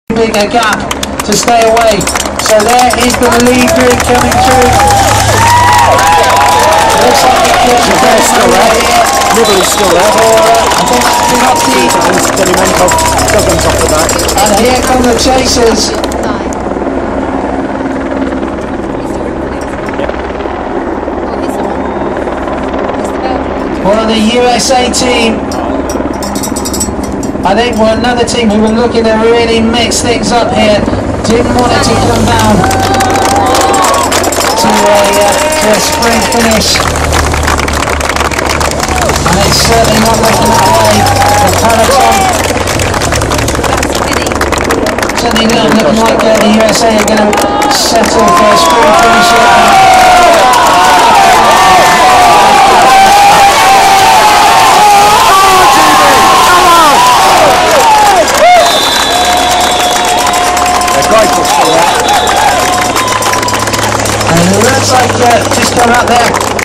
big a gap to stay away. So there is the lead group coming through. Looks like the kids are still there. Nibble is still there. Delimenkov Dugan's off the back. And here come the chasers. Well, the USA team, I think we're another team who were looking to really mix things up here. Didn't want it to come down to a spring finish. And it's certainly not looking that way. The peloton certainly not looking like the USA are going to settle for a spring finish here. And it looks like just come out there.